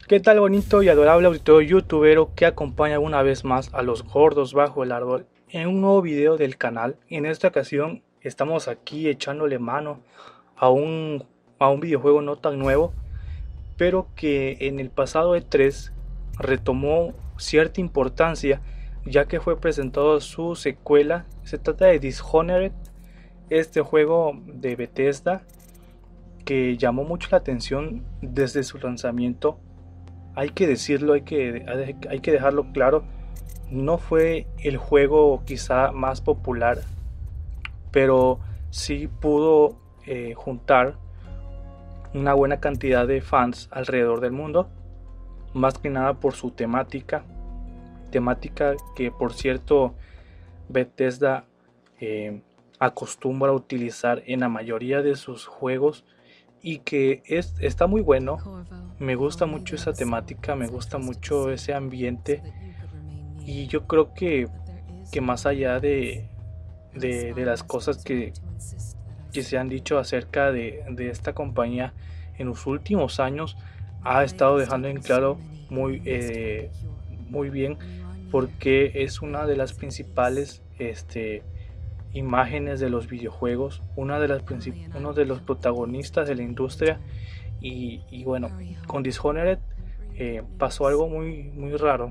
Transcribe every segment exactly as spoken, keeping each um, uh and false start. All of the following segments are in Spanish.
¿Qué tal bonito y adorable auditorio youtubero que acompaña una vez más a los gordos bajo el árbol en un nuevo video del canal? En esta ocasión estamos aquí echándole mano a un, a un videojuego no tan nuevo, pero que en el pasado E tres retomó cierta importancia, ya que fue presentado su secuela. Se trata de Dishonored, este juego de Bethesda que llamó mucho la atención desde su lanzamiento. Hay que decirlo, hay que, hay que dejarlo claro, no fue el juego quizá más popular, pero sí pudo eh, juntar una buena cantidad de fans alrededor del mundo, más que nada por su temática, temática que por cierto Bethesda eh, acostumbra a utilizar en la mayoría de sus juegos y que es, está muy bueno. Me gusta mucho esa temática, me gusta mucho ese ambiente y yo creo que, que más allá de, de, de las cosas que, que se han dicho acerca de, de esta compañía en los últimos años, ha estado dejando en claro muy, eh, muy bien porque es una de las principales este, imágenes de los videojuegos, una de las uno de los protagonistas de la industria. Y, y bueno, con Dishonored eh, pasó algo muy, muy raro,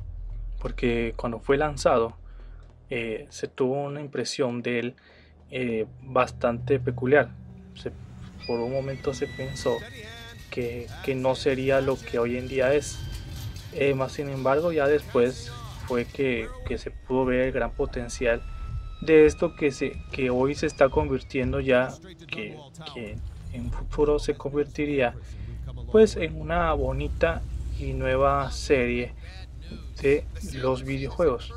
porque cuando fue lanzado eh, se tuvo una impresión de él eh, bastante peculiar. Se, por un momento se pensó que, que no sería lo que hoy en día es. Eh, más sin embargo, ya después fue que, que se pudo ver el gran potencial de esto que, se, que hoy se está convirtiendo ya, que, que en futuro se convertiría pues en una bonita y nueva serie de los videojuegos.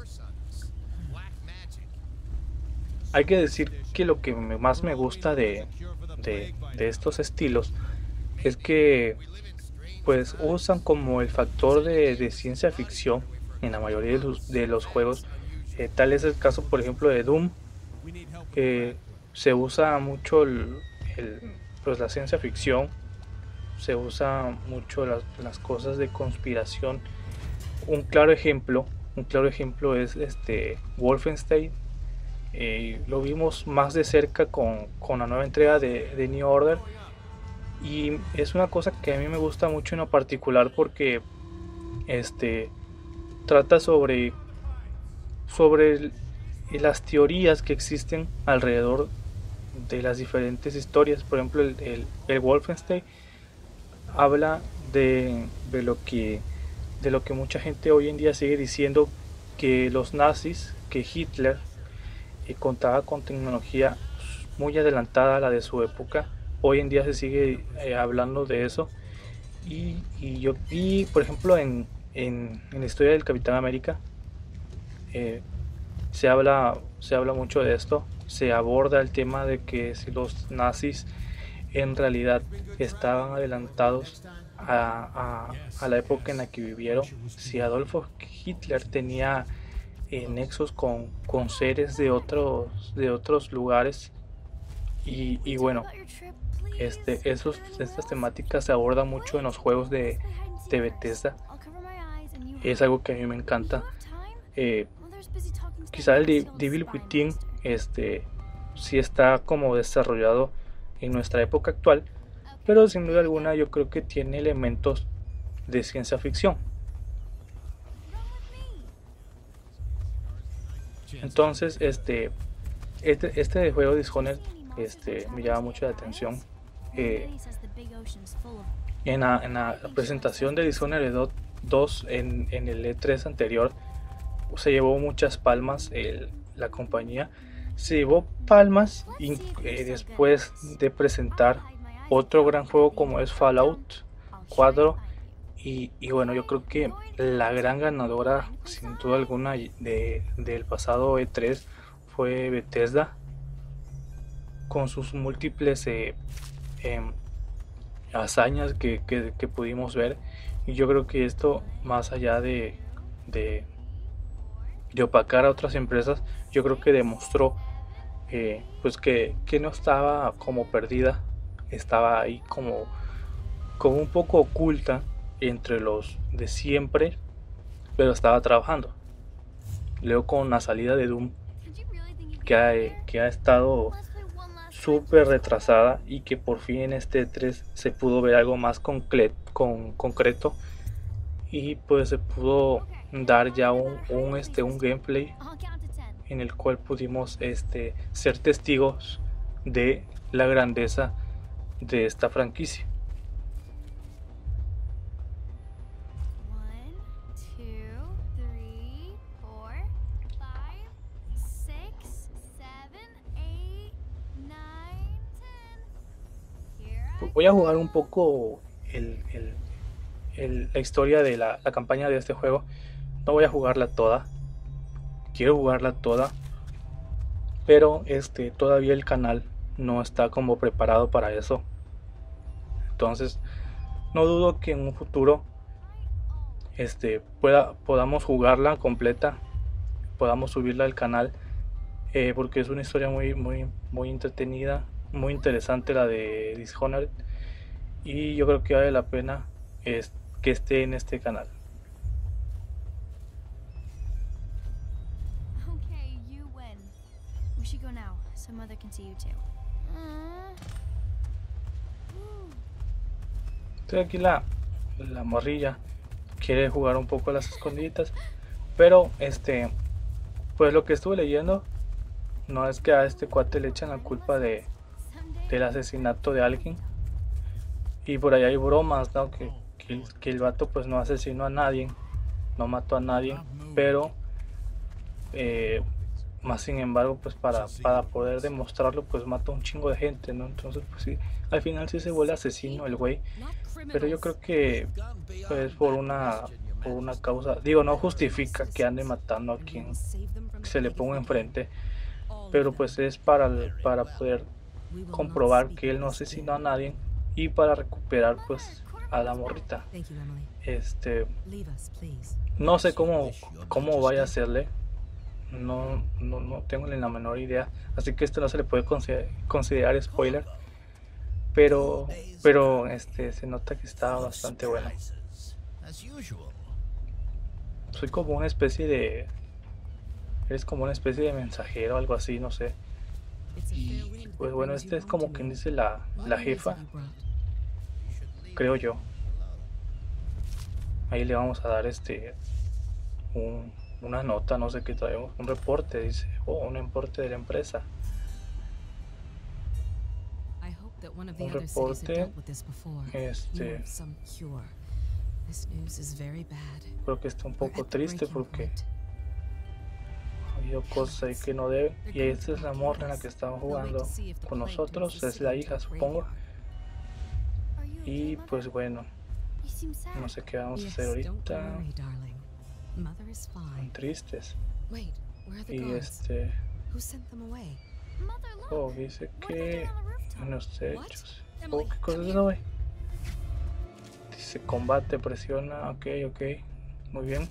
Hay que decir que lo que más me gusta de, de, de estos estilos es que pues usan como el factor de, de ciencia ficción en la mayoría de los, de los juegos. Eh, tal es el caso por ejemplo de Doom, que se usa mucho el, el, pues la ciencia ficción, se usa mucho las, las cosas de conspiración. Un claro ejemplo, un claro ejemplo es este Wolfenstein. Eh, lo vimos más de cerca con, con la nueva entrega de, de New Order, y es una cosa que a mí me gusta mucho en lo particular porque este trata sobre sobre el, las teorías que existen alrededor de las diferentes historias. Por ejemplo, el, el, el Wolfenstein habla de, de lo que de lo que mucha gente hoy en día sigue diciendo, que los nazis, que Hitler eh, contaba con tecnología muy adelantada a la de su época. Hoy en día se sigue eh, hablando de eso. Y, y yo vi, por ejemplo, en, en, en la historia del Capitán América, eh, se habla se habla mucho de esto. Se aborda el tema de que si los nazis en realidad estaban adelantados a, a, a la época en la que vivieron, si Adolfo Hitler tenía eh, nexos con, con seres de otros de otros lugares. Y, y bueno, este, esos, estas temáticas se abordan mucho en los juegos de, de Bethesda. Es algo que a mí me encanta. eh, Quizá el Devil Within este, sí está como desarrollado en nuestra época actual, pero sin duda alguna yo creo que tiene elementos de ciencia ficción. Entonces, este, este, este juego Dishonored este, me llama mucho la atención. Eh, en, la, en la presentación de Dishonored dos en, en el E tres anterior, se llevó muchas palmas. El, la compañía se llevó palmas y, eh, después de presentar otro gran juego como es Fallout cuatro. Y, y bueno, yo creo que la gran ganadora sin duda alguna de, del pasado E tres fue Bethesda, con sus múltiples eh, eh, hazañas que, que, que pudimos ver. Y yo creo que esto, más allá de, de de opacar a otras empresas, yo creo que demostró eh, pues que, que no estaba como perdida, estaba ahí como, como un poco oculta entre los de siempre, pero estaba trabajando. Luego con la salida de Doom, que ha, que ha estado súper retrasada y que por fin en este E tres se pudo ver algo más concreto, con, concreto y pues se pudo dar ya un, un, este, un gameplay en el cual pudimos este, ser testigos de la grandeza de esta franquicia. Voy a jugar un poco el, el, el, la historia de la, la campaña de este juego. No voy a jugarla toda. Quiero jugarla toda, pero este todavía el canal no está como preparado para eso. Entonces no dudo que en un futuro este pueda podamos jugarla completa, podamos subirla al canal, eh, porque es una historia muy muy muy entretenida, muy interesante la de Dishonored, y yo creo que vale la pena es, que esté en este canal. Estoy aquí la, la morrilla quiere jugar un poco a las escondidas, pero este pues lo que estuve leyendo no es que a este cuate le echan la culpa de del asesinato de alguien, y por ahí hay bromas, ¿no? que, que, que el vato pues no asesinó a nadie, no mató a nadie, pero eh, más sin embargo pues para, para poder demostrarlo pues mató a un chingo de gente, ¿no? Entonces pues sí, al final sí se vuelve asesino el güey, pero yo creo que pues por una por una causa, digo, no justifica que ande matando a quien se le ponga enfrente, pero pues es para, para poder comprobar que él no asesinó a nadie y para recuperar pues a la morrita. Este no sé cómo cómo vaya a hacerle, no, no, no tengo ni la menor idea, así que esto no se le puede considerar, considerar spoiler, pero pero este se nota que está bastante bueno. Soy como una especie de eres como una especie de mensajero, algo así, no sé. Y pues bueno, este es como quien dice la, la jefa, creo yo. Ahí le vamos a dar este un, una nota, no sé qué traemos, un reporte, dice, o oh, un reporte de la empresa. Un reporte, este, creo que está un poco triste porque ha habido cosas ahí que no debe, y esta es la morra en la que estamos jugando con nosotros, es la hija supongo, y pues bueno, no sé qué vamos a hacer ahorita, son tristes, y este, oh, dice que unos hechos, oh, qué cosas no ve, dice combate, presiona, ok, ok, muy bien.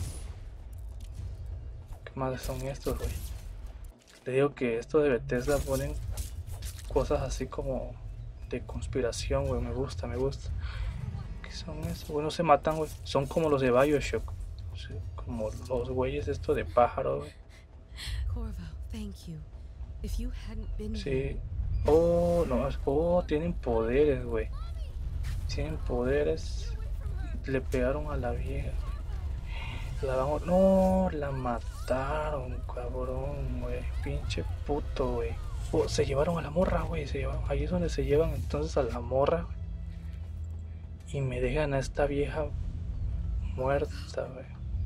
¿Qué más son estos, güey? Le digo que esto de Bethesda ponen cosas así como de conspiración, güey, me gusta, me gusta. ¿Qué son estos? Güey, no se matan, güey, son como los de BioShock, sí, como los güeyes estos de pájaro, güey. Sí. Oh, no, oh, tienen poderes, güey. Tienen poderes. Le pegaron a la vieja. La vamos... No, la mataron, cabrón, güey. Pinche puto, güey. Oh, se llevaron a la morra, güey. Se llevaron... Ahí es donde se llevan entonces a la morra, güey. Y me dejan a esta vieja muerta, güey.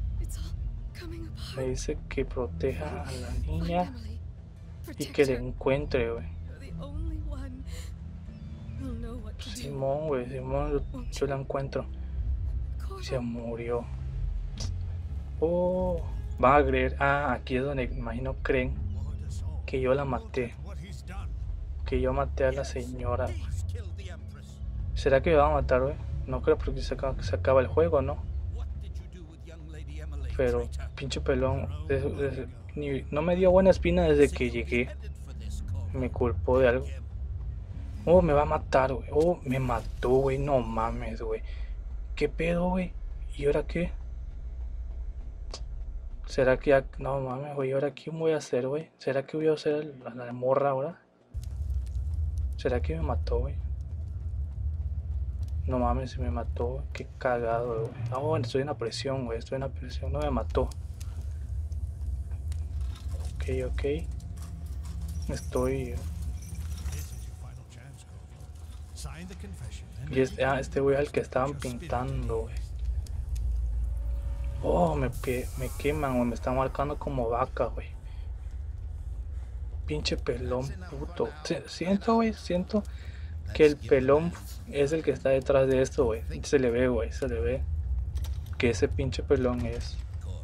Me dice que proteja a la niña y que la encuentre, güey. Simón, güey, Simón, yo, yo la encuentro. Se murió. Oh, van a creer. Ah, aquí es donde me imagino creen que yo la maté. Que yo maté a la señora. ¿Será que me van a matar, güey? No creo, porque se acaba, se acaba el juego, ¿no? Pero, pinche pelón, desde, desde, ni, no me dio buena espina desde que llegué. Me culpó de algo. Oh, me va a matar, güey. Oh, me mató, güey. No mames, güey. ¿Qué pedo, güey? ¿Y ahora qué? ¿Será que ya... No mames, güey, ¿ahora qué voy a hacer, güey? ¿Será que voy a hacer la, la morra ahora? ¿Será que me mató, güey? No mames, se me mató, qué cagado, güey. Ah, bueno, estoy en la presión, güey, estoy en la presión, no me mató. Ok, ok. Estoy... Y este, ah, este güey es el que estaban pintando, güey. Oh, me, me queman, güey, me están marcando como vaca, güey. Pinche pelón, puto. Siento, güey, siento que el pelón es el que está detrás de esto, güey. Se le ve, güey, se le ve que ese pinche pelón es.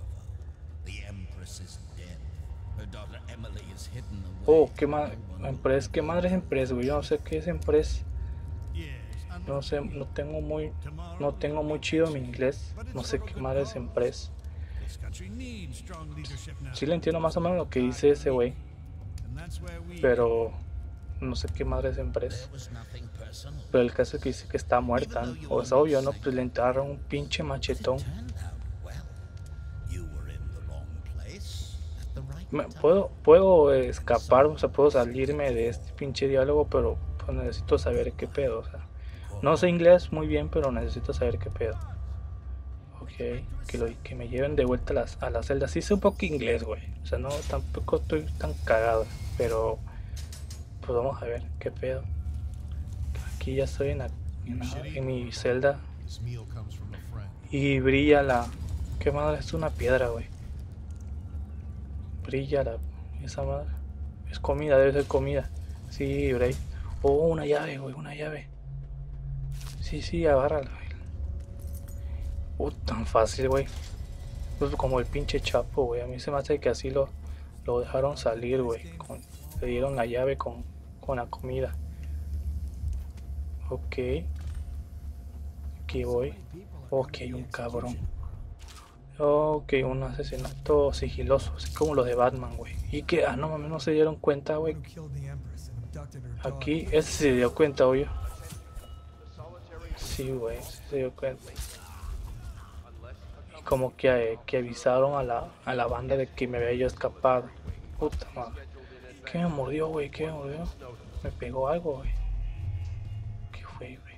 Oh, qué madre, empresa, qué madre es empresa, güey. Yo no sé qué es empresa. No sé, no tengo muy, no tengo muy chido mi inglés. No sé qué madre es empresa. Sí le entiendo más o menos lo que dice ese güey, pero no sé qué madre es empresa. Pero el caso es que dice que está muerta, ¿no? O es obvio, ¿no? Pues le entraron un pinche machetón. Me, puedo, puedo escapar, o sea, puedo salirme de este pinche diálogo, pero pues necesito saber qué pedo, o sea. No sé inglés muy bien, pero necesito saber qué pedo. Ok, que, lo, que me lleven de vuelta a las, a las celdas. Sí sé un poco inglés, güey. O sea, no, tampoco estoy tan cagado, pero pues vamos a ver qué pedo. Aquí ya estoy en, la, en, la, en mi celda. Y brilla la... ¿Qué madre? Es una piedra, güey. Brilla la... Esa madre. Es comida, debe ser comida. Sí, Bray. Oh, una llave, güey, una llave. Sí, sí, agárrala, güey. Uh, tan fácil, güey. Pues como el pinche Chapo, güey. A mí se me hace que así lo, lo dejaron salir, güey. Le dieron la llave con, con la comida. Ok. Aquí voy. Ok, un cabrón. Ok, un asesinato sigiloso, así como los de Batman, güey. Y que, ah, no mames, no se dieron cuenta, güey. Aquí, ese se dio cuenta, obvio. Sí, güey, se dio cuenta. Y como que, que avisaron a la, a la banda de que me había yo escapado. Puta madre. ¿Qué me mordió, güey? ¿Qué me mordió? Me pegó algo, güey. ¿Qué fue, güey?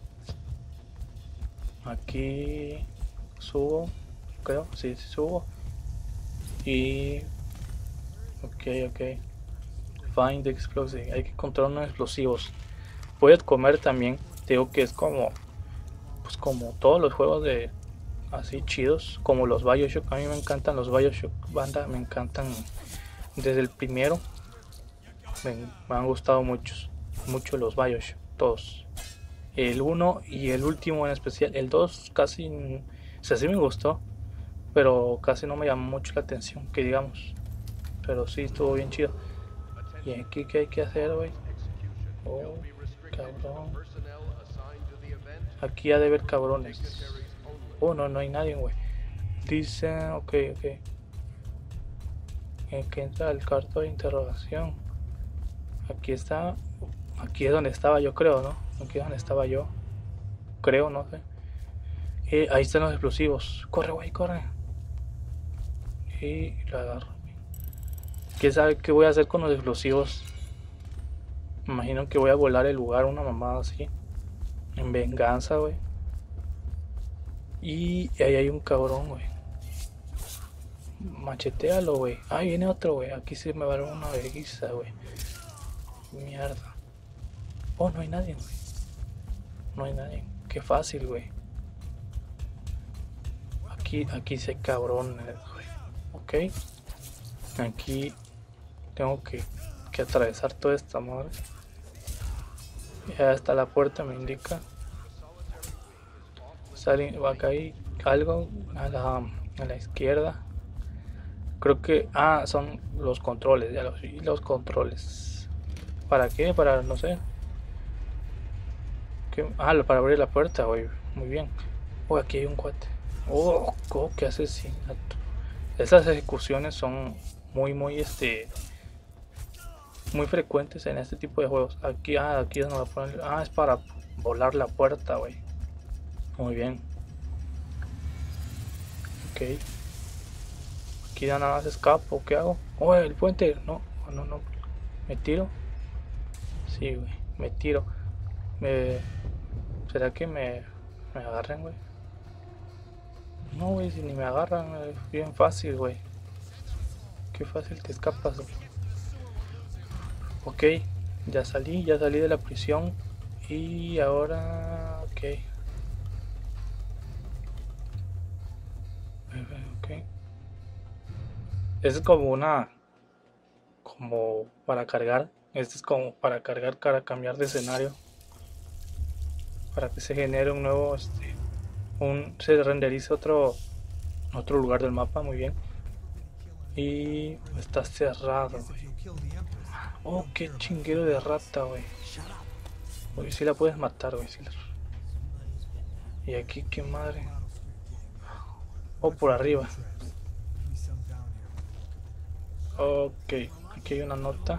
Aquí subo, creo, sí, sí subo. Y... Ok, ok. Find the explosive. Hay que encontrar unos explosivos. Puedes comer también. Te digo que es como... Pues como todos los juegos de... Así chidos. Como los Bioshock. A mí me encantan los Bioshock. Banda, me encantan. Desde el primero. Me, me han gustado muchos. Mucho los Bioshock. Todos. El uno y el último en especial. El dos casi... O sea, sí me gustó. Pero casi no me llamó mucho la atención. Que digamos. Pero sí estuvo bien chido. ¿Y aquí qué hay que hacer, güey? Oh, cabrón. Aquí ha de haber cabrones. Oh, no, no hay nadie, güey. Dice, ok, ok. En que entra el carto de interrogación. Aquí está. Aquí es donde estaba yo, creo, ¿no? Aquí es donde estaba yo. Creo, no sé. Eh, ahí están los explosivos. Corre, güey, corre. Y lo agarro. ¿Quién sabe qué voy a hacer con los explosivos? Me imagino que voy a volar el lugar, una mamada así. En venganza, güey. Y ahí hay un cabrón, güey. Machetealo, güey. Ah, viene otro, güey. Aquí se me va a dar una vergüenza, güey. Mierda. Oh, no hay nadie, güey. No hay nadie. Qué fácil, güey. Aquí, aquí se cabrones, güey. Ok. Aquí tengo que, que atravesar toda esta madre. Ya está la puerta, me indica. Sale, va acá hay algo a la, a la izquierda. Creo que... Ah, son los controles, ya los vi, los controles. ¿Para qué? Para, no sé. ¿Qué? Ah, para abrir la puerta, güey. Muy bien. Oh, aquí hay un cuate. Oh, oh, qué asesinato. Esas ejecuciones son muy, muy, este... muy frecuentes en este tipo de juegos. Aquí, ah, aquí es donde va a poner... Ah, es para volar la puerta, güey. Muy bien. Ok. Aquí ya nada más escapo. ¿Qué hago? Oh, el puente. No, no, no. ¿Me tiro? Sí, güey. Me tiro. Me... ¿Será que me, me agarren, güey? No, güey, si ni me agarran, es bien fácil, güey. Qué fácil te escapas, güey. Ok, ya salí, ya salí de la prisión. Y ahora... Ok. Ok. Es como una... Como para cargar. Este es como para cargar, para cambiar de escenario. Para que se genere un nuevo... Este, un, se renderice otro... Otro lugar del mapa, muy bien. Y está cerrado, güey. Oh, qué chinguero de rata, güey. Uy, si la puedes matar, güey. Si la... Y aquí, qué madre. Oh, por arriba. Ok, aquí hay una nota.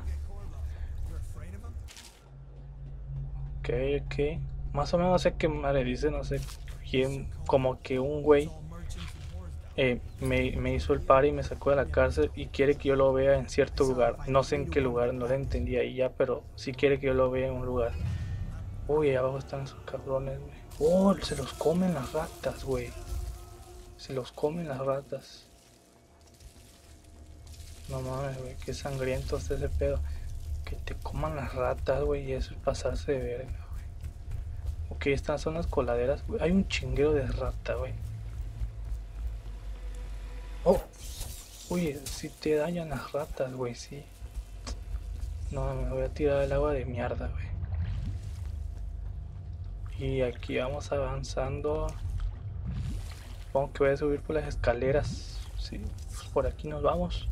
Ok, ok. Más o menos sé qué madre dice, no sé quién. Como que un güey eh, me, me hizo el par y me sacó de la cárcel y quiere que yo lo vea en cierto lugar. No sé en qué lugar, no le entendí ahí ya, pero sí quiere que yo lo vea en un lugar. Uy, ahí abajo están esos cabrones, güey. Oh, se los comen las ratas, güey. Se los comen las ratas. No mames, güey, qué sangriento está ese pedo. Que te coman las ratas, güey, y eso es pasarse de verga, güey. Ok, estas son las coladeras, güey. Hay un chinguero de rata, güey. Oh, uy, si te dañan las ratas, güey, sí. No, me voy a tirar el agua de mierda, güey. Y aquí vamos avanzando. Supongo que voy a subir por las escaleras. Sí, pues por aquí nos vamos.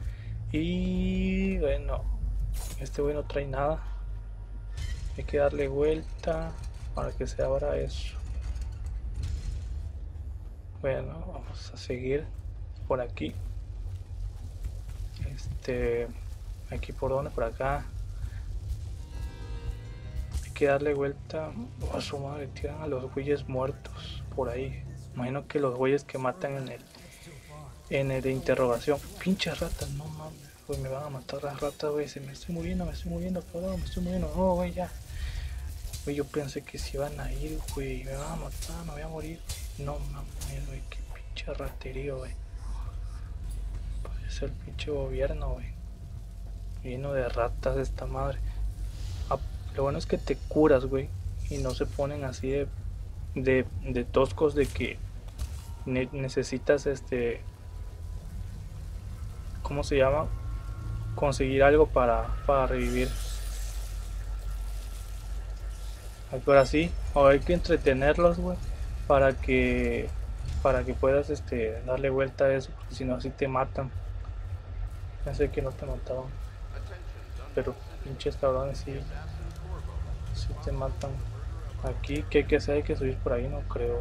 Y bueno, este güey no trae nada. Hay que darle vuelta para que se abra eso. Bueno, vamos a seguir por aquí. Este, aquí por donde, por acá. Hay que darle vuelta. Oh, su madre, tiran a los güeyes muertos por ahí. Imagino que los güeyes que matan en el en el de interrogación. Pinches ratas, no mames. Güey, me van a matar las ratas, güey. Se me estoy muriendo, me estoy muriendo, perdón, me estoy muriendo. No, güey, ya. Güey, yo pensé que se iban a ir, güey. Me van a matar, me voy a morir. No mames, güey, qué pinche raterío, güey. Parece el pinche gobierno, güey. Lleno de ratas esta madre. Ah, lo bueno es que te curas, güey. Y no se ponen así de, de, de toscos de que ne necesitas este... ¿Cómo se llama? Conseguir algo para, para revivir. Ahora sí, o hay que entretenerlos, güey, para que para que puedas este darle vuelta a eso, porque si no así te matan. Pensé que no te mataban, pero pinches cabrones sí, sí te matan. Aquí, ¿qué hay que hacer? Hay que subir por ahí, no creo.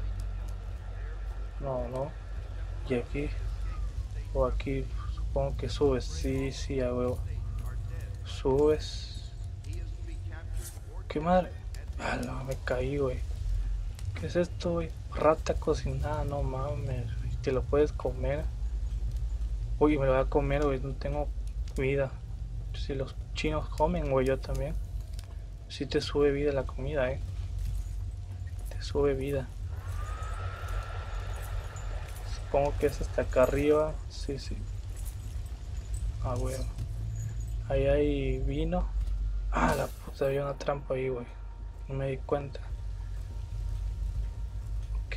No, no. Y aquí, o aquí, supongo que subes. Sí, sí, a huevo. Subes. ¿Qué madre? Ah, no, me caí, güey. ¿Qué es esto, güey? Rata cocinada, no mames. Te lo puedes comer. Uy, me lo voy a comer, güey. No tengo vida. Si los chinos comen, güey, yo también. Si te sube vida la comida, eh. Te sube vida. Supongo que es hasta acá arriba. Sí, sí. Ah, güey. Ahí hay vino. Ah, la puta, había una trampa ahí, güey. No me di cuenta. Ok.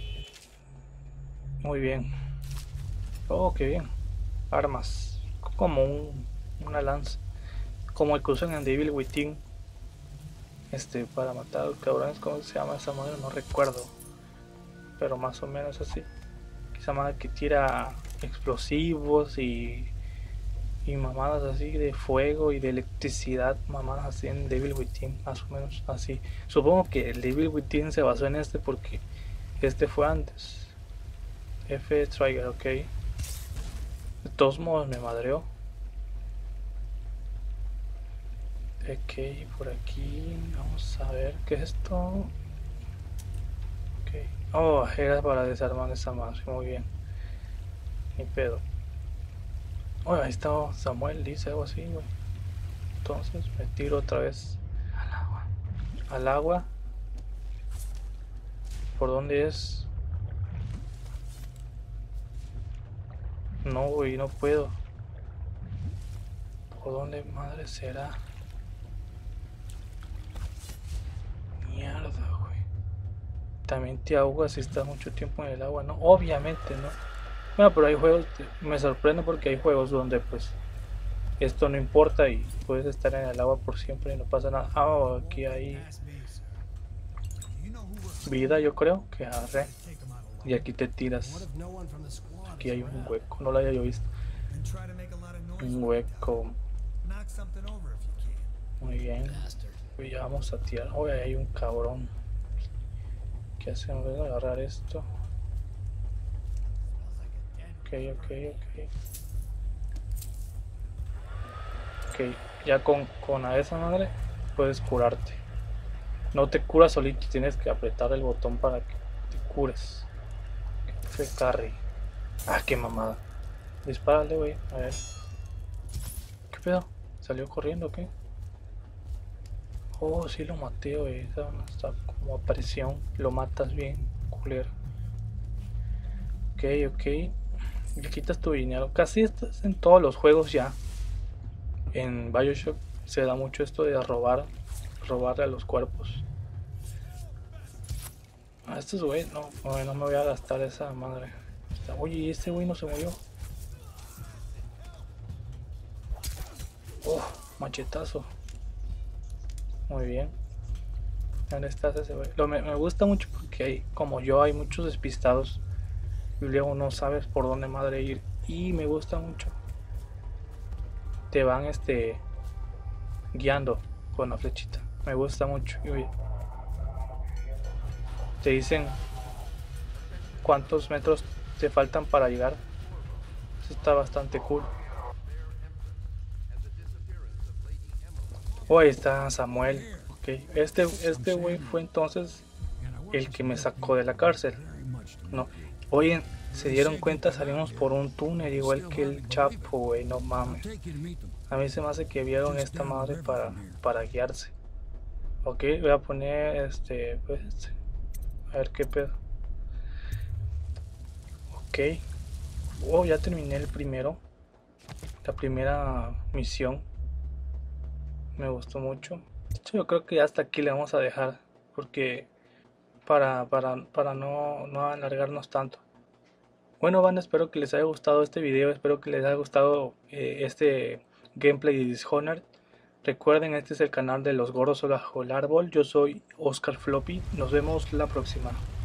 Muy bien. Oh, qué bien. Armas. Como un, una lanza. Como el que usan en Devil Within. Este, para matar a los cabrones. ¿Cómo se llama esa madre? No recuerdo. Pero más o menos así. Esa madre que tira explosivos y, y mamadas así de fuego y de electricidad, mamadas así en Devil Within, más o menos así. Supongo que el Devil Within se basó en este porque este fue antes. F Trigger, ok. De todos modos me madreó. Ok, por aquí vamos a ver qué es esto. Ok, Oh, era para desarmar esa madre. Muy bien. Ni pedo. Oh, ahí está Samuel, dice algo así, güey. Entonces me tiro otra vez al agua. ¿Por dónde es? No, güey, no puedo. ¿Por dónde madre será? Mierda, güey. También te ahogas si estás mucho tiempo en el agua, ¿no? Obviamente, ¿no? Bueno, pero hay juegos, me sorprende porque hay juegos donde pues esto no importa y puedes estar en el agua por siempre y no pasa nada. Ah, oh, aquí hay vida, yo creo que agarré. Y aquí te tiras. Aquí hay un hueco, no lo había yo visto. Un hueco. Muy bien. Y ya vamos a tirar. Oye, hay un cabrón. ¿Qué hacemos? Voy a agarrar esto. Ok, ok, ok. Ok, ya con, con a esa madre puedes curarte. No te curas solito, tienes que apretar el botón para que te cures. Fue carry. Ah, qué mamada. Dispárale, güey. A ver. ¿Qué pedo? ¿Salió corriendo o qué? Oh, sí lo maté, güey. Está, está como aparición. Lo matas bien, culero. Ok, ok. Le quitas tu dinero. Casi estás en todos los juegos ya. En BioShock se da mucho esto de robar. Robarle a los cuerpos. A estos güey, no, no, no me voy a gastar esa madre. Oye, este güey no se murió. Oh, machetazo. Muy bien. ¿Dónde estás ese güey? Lo, me, me gusta mucho porque hay, como yo, hay muchos despistados. Y luego no sabes por dónde madre ir. Y me gusta mucho. Te van este guiando con la flechita. Me gusta mucho. Y oye, te dicen cuántos metros te faltan para llegar. Eso está bastante cool. Oh, ahí está Samuel. Okay. Este, este güey fue entonces el que me sacó de la cárcel. No. Oye, se dieron cuenta, salimos por un túnel igual que el Chapo, güey, no mames. A mí se me hace que vieron esta madre para, para guiarse. Ok, voy a poner este, pues, a ver qué pedo. Ok. Oh, ya terminé el primero. La primera misión. Me gustó mucho. Yo creo que hasta aquí le vamos a dejar. Porque para, para, para no, no alargarnos tanto. Bueno, van, espero que les haya gustado este video, espero que les haya gustado eh, este gameplay de Dishonored. Recuerden, este es el canal de los gordos bajo el árbol. Yo soy Oscar Floppy. Nos vemos la próxima.